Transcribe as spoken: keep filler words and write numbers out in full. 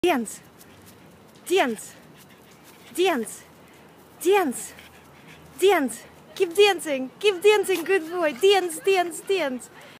Dance, dance, dance, dance, dance. Keep dancing, keep dancing, good boy. Dance, dance, dance.